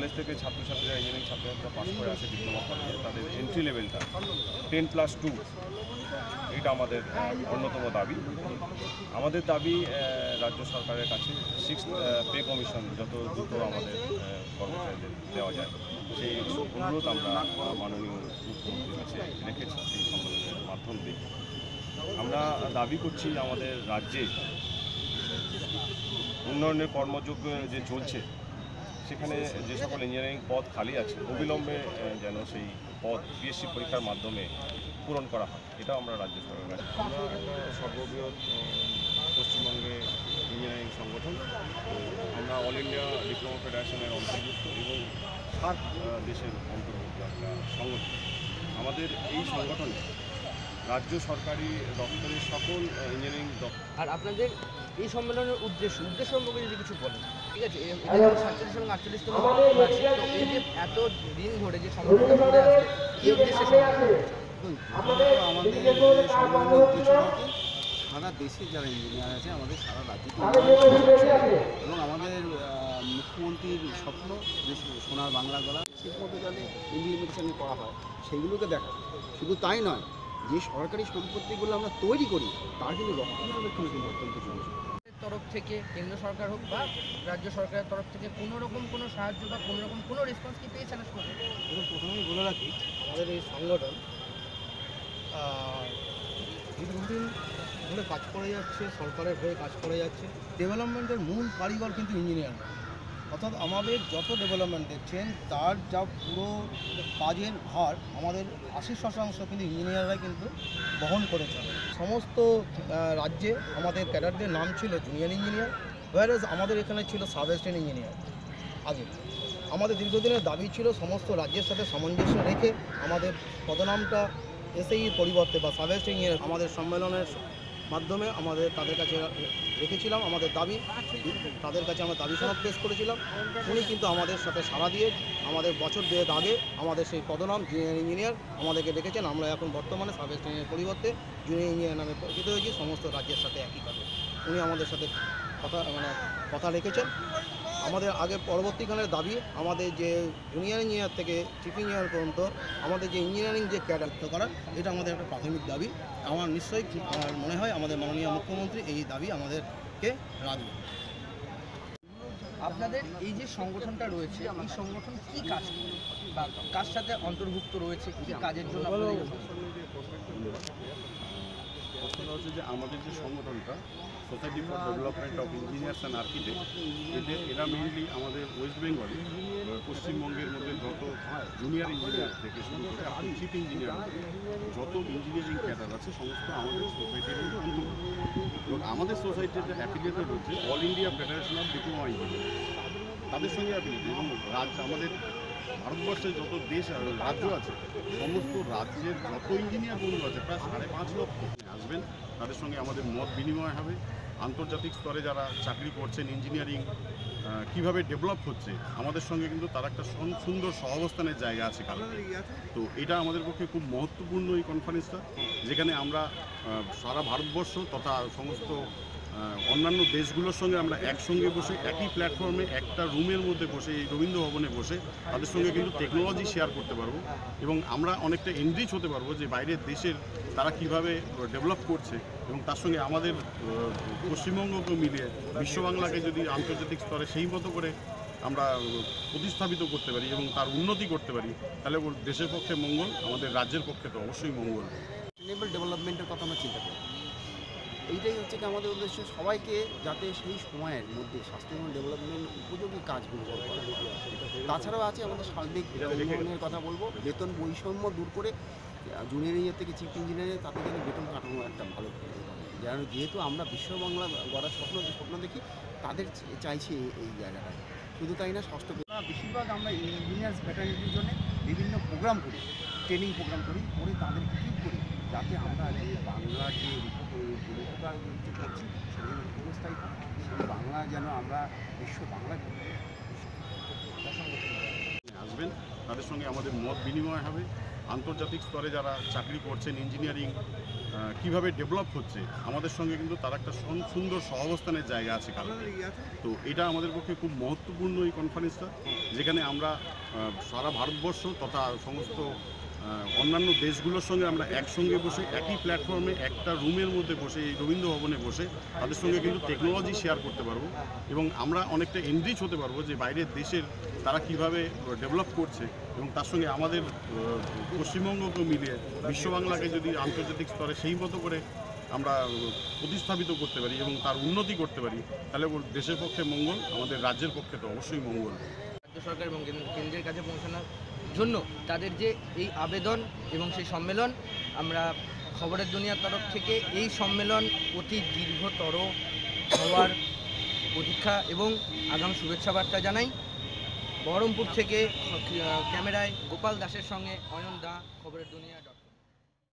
College থেকে ছাত্রছাত্রীরা engineering ছাত্রছাত্রীরা পাস করে আসে ডিপ্লোমা কলেজে, তাদের এন্ট্রি লেভেলটা 10+2 এটা আমাদের অন্যতম দাবি। আমাদের দাবি রাজ্য সরকারের কাছে 6th পে কমিশন যত দ্রুত আমাদের কর্মচারীদের দেওয়া যায় সেই অনুরোধ আমরা মাননীয় মুখ্যমন্ত্রীর কাছে রেখেছি সেই সম্মেলনের মাধ্যম দিয়ে। আমরা দাবি করছি আমাদের রাজ্যে উন্নয়নের কর্মযজ্ঞ যে চলছে সেখানে যে সকল ইঞ্জিনিয়ারিং পদ খালি আছে অবিলম্বে যেন সেই পদ পিএসসি পরীক্ষার মাধ্যমে পূরণ করা হয়, এটাও আমরা রাজ্য সরকারের কাছে। আমরা একটা সর্ববৃহৎ পশ্চিমবঙ্গে ইঞ্জিনিয়ারিং সংগঠন, আমরা অল ইন্ডিয়া ডিপ্লোমা ফেডারেশনের অন্তর্ভুক্ত এবং 7 দেশের অন্তর্ভুক্ত একটা সংগঠন। আমাদের এই সংগঠনে রাজ্য সরকারি দপ্তরের সকল ইঞ্জিনিয়ারিং দপ্তর। আর আপনাদের এই সম্মেলনের উদ্দেশ্য সম্পর্কে যদি কিছু বলেন, ঠিক আছে? 47 এবং 48তম বার্ষিক, তো এই যে এত দিন ধরে যে সম্মেলনটা করে আসছে এই উদ্দেশ্যে আমাদের সম্মেলনের উদ্দেশ্য থাকে সারা দেশে যারা ইঞ্জিনিয়ার আছে, আমাদের সারা রাজ্যে এবং আমাদের মুখ্যমন্ত্রীর স্বপ্ন যে সোনার বাংলা গড়া ঠিক মতো যাতে ইমপ্লিমেন্টেশন করা হয় সেগুলোকে দেখা। শুধু তাই নয়, যে সরকারি সম্পত্তিগুলো আমরা তৈরি করি তার কিন্তু রক্ষণাবেক্ষণ কিন্তু অত্যন্ত জরুরি। তরফ থেকে কেন্দ্র সরকার হোক বা রাজ্য সরকারের তরফ থেকে কোনো রকম কোনো সাহায্য বা কোনো রকম কোনো রেসপন্স কি পেয়েছেন আসলে? এবং প্রথমেই বলে রাখি, আমাদের এই সংগঠন দীর্ঘদিন ধরে কাজ করে যাচ্ছে, সরকারের হয়ে কাজ করে যাচ্ছে। ডেভেলপমেন্টের মূল কারিগর কিন্তু ইঞ্জিনিয়ার, অর্থাৎ আমাদের যত ডেভেলপমেন্ট দেখছেন তার যা পুরো কাজের ভার আমাদের 80% কিন্তু ইঞ্জিনিয়াররাই কিন্তু বহন করেছেন। সমস্ত রাজ্যে আমাদের ক্যাডারদের নাম ছিল জুনিয়র ইঞ্জিনিয়ার, ওয়ারেজ আমাদের এখানে ছিল সাব অ্যাসিস্ট্যান্ট ইঞ্জিনিয়ার। আগে আমাদের দীর্ঘদিনের দাবি ছিল সমস্ত রাজ্যের সাথে সামঞ্জস্য রেখে আমাদের পদনামটা এসএইর পরিবর্তে বা সাব অ্যাসিস্ট্যান্ট ইঞ্জিনিয়ার আমাদের সম্মেলনের মাধ্যমে তাদের কাছে রেখেছিলাম আমাদের দাবি। তাদের কাছে আমরা দাবি সনদ পেশ করেছিলাম। উনি কিন্তু আমাদের সাথে সাড়া দিয়ে আমাদের বছর 2 আগে আমাদের সেই পদনাম জুনিয়র ইঞ্জিনিয়ার আমাদেরকে রেখেছেন। আমরা এখন বর্তমানে সাব অ্যাসিস্ট্যান্ট ইঞ্জিনিয়ার পরিবর্তে জুনিয়র ইঞ্জিনিয়ার নামে পরিচিত হয়েছি সমস্ত রাজ্যের সাথে একই কাজে। উনি আমাদের সাথে কথা রেখেছেন। আমাদের আগে পরবর্তীকালের দাবি আমাদের যে জুনিয়র ইঞ্জিনিয়ার থেকে চিফ ইঞ্জিনিয়ার পর্যন্ত আমাদের যে ইঞ্জিনিয়ারিং যে ক্যাডার করা, এটা আমাদের একটা প্রাথমিক দাবি। আমার নিশ্চয়ই আমার মনে হয় আমাদের মাননীয় মুখ্যমন্ত্রী এই দাবি আমাদেরকে রাখবেন। আপনাদের এই যে সংগঠনটা রয়েছে, এই সংগঠন কি কাজ করে বা কার সাথে অন্তর্ভুক্ত রয়েছে, কি কাজের জন্য আপনাদের এই সংগঠন? প্রশ্নটা হচ্ছে যে আমাদের যে সংগঠনটা society for development of engineers and architect, এরা মেইনলি আমাদের ওয়েস্ট বেঙ্গলে পশ্চিমবঙ্গের মধ্যে যত জুনিয়র ইঞ্জিনিয়ার থেকে শুরু করে এখন চিফ ইঞ্জিনিয়ার যত ইঞ্জিনিয়ারিং ক্যাডার আছে সমস্ত আমাদের সোসাইটির অন্তর্ভুক্ত। এবং আমাদের সোসাইটিতে অ্যাফিলিয়েটেড হচ্ছে all India federation of diploma engineer, তাদের সঙ্গে অ্যাফিলিয়েটেড। এবং আমাদের ভারতবর্ষের যত দেশ রাজ্য আছে সমস্ত রাজ্যের যত ইঞ্জিনিয়ার বন্ধু আছে প্রায় 5.5 লক্ষ আসবেন, তাদের সঙ্গে আমাদের মত বিনিময় হবে। আন্তর্জাতিক স্তরে যারা চাকরি করছেন ইঞ্জিনিয়ারিং কীভাবে ডেভেলপ হচ্ছে আমাদের সঙ্গে কিন্তু তার একটা সুন্দর সহাবস্থানের জায়গা আছে কারণ। তো এটা আমাদের পক্ষে খুব মহত্বপূর্ণ এই কনফারেন্সটা, যেখানে আমরা সারা ভারতবর্ষ তথা সমস্ত অন্যান্য দেশগুলোর সঙ্গে আমরা একসঙ্গে বসে একই প্ল্যাটফর্মে একটা রুমের মধ্যে বসে এই রবীন্দ্র ভবনে বসে তাদের সঙ্গে কিন্তু টেকনোলজি শেয়ার করতে পারবো এবং আমরা অনেকটা এনরিচ হতে পারবো যে বাইরের দেশের তারা কিভাবে ডেভেলপ করছে এবং তার সঙ্গে আমাদের পশ্চিমবঙ্গকে মিলিয়ে বিশ্ববাংলাকে যদি আন্তর্জাতিক স্তরে সেই মতো করে আমরা প্রতিস্থাপিত করতে পারি এবং তার উন্নতি করতে পারি তাহলে দেশের পক্ষে মঙ্গল, আমাদের রাজ্যের পক্ষে তো অবশ্যই মঙ্গল। সাস্টেনেবল ডেভেলপমেন্টের কথা আমরা চিন্তা করি, এইটাই হচ্ছে কি আমাদের উদ্দেশ্য, সবাইকে যাতে সেই সময়ের মধ্যে সাস্টেনেবল ডেভেলপমেন্ট উপযোগী কাজগুলো করা। তাছাড়াও আছে আমাদের সার্বিক উন্নয়নের কথা বলবো, বেতন বৈষম্য দূর করে জুনিয়র ইঞ্জিনিয়ার থেকে চিফ ইঞ্জিনিয়ারের তাতে যেন বেতন কাঠামো একটা ভালো যেন, যেহেতু আমরা বিশ্ববাংলা গড়ার স্বপ্ন দেখি, তাদের চাইছি এই জায়গাটায়। শুধু তাই না, বেশিরভাগ আমরা ইঞ্জিনিয়ার্স ফ্র্যাটার্নিটির জন্য বিভিন্ন প্রোগ্রাম করি, ট্রেনিং প্রোগ্রাম করি, তাদের ইকুইপ করি যাতে আমরা বাংলার যে রূপটা করছি সেগুলো দীর্ঘস্থায়ী সেই বাংলা যেন আমরা বিশ্ব বাংলায় আসবেন, তাদের সঙ্গে আমাদের মত বিনিময় হবে। আন্তর্জাতিক স্তরে যারা চাকরি করছেন ইঞ্জিনিয়ারিং কিভাবে ডেভেলপ হচ্ছে আমাদের সঙ্গে কিন্তু তার একটা সুন্দর সহাবস্থানের জায়গা আছে কারণ তো এটা আমাদের পক্ষে খুব মহত্বপূর্ণ এই কনফারেন্সটা, যেখানে আমরা সারা ভারতবর্ষ তথা সমস্ত অন্যান্য দেশগুলোর সঙ্গে আমরা একসঙ্গে বসে একই প্ল্যাটফর্মে একটা রুমের মধ্যে বসে এই রবীন্দ্র ভবনে বসে তাদের সঙ্গে কিন্তু টেকনোলজি শেয়ার করতে পারবো এবং আমরা অনেকটা এনরিচ হতে পারবো যে বাইরের দেশের তারা কিভাবে ডেভেলপ করছে এবং তার সঙ্গে আমাদের পশ্চিমবঙ্গকে মিলিয়ে বিশ্ববাংলাকে যদি আন্তর্জাতিক স্তরে সেই মতো করে আমরা প্রতিস্থাপিত করতে পারি এবং তার উন্নতি করতে পারি, তাহলে দেশের পক্ষে মঙ্গল, আমাদের রাজ্যের পক্ষে তো অবশ্যই মঙ্গল। রাজ্য সরকার এবং কেন্দ্রের কাছে পৌঁছানোর জন্য তাদের যে এই আবেদন এবং সেই সম্মেলন, আমরা খবরের দুনিয়ার তরফ থেকে এই সম্মেলন অতি দীর্ঘতর হওয়ার প্রতীক্ষা এবং আগাম শুভেচ্ছা বার্তা জানাই। বহরমপুর থেকে ক্যামেরায় গোপাল দাসের সঙ্গে অয়ন দা, খবরের দুনিয়া।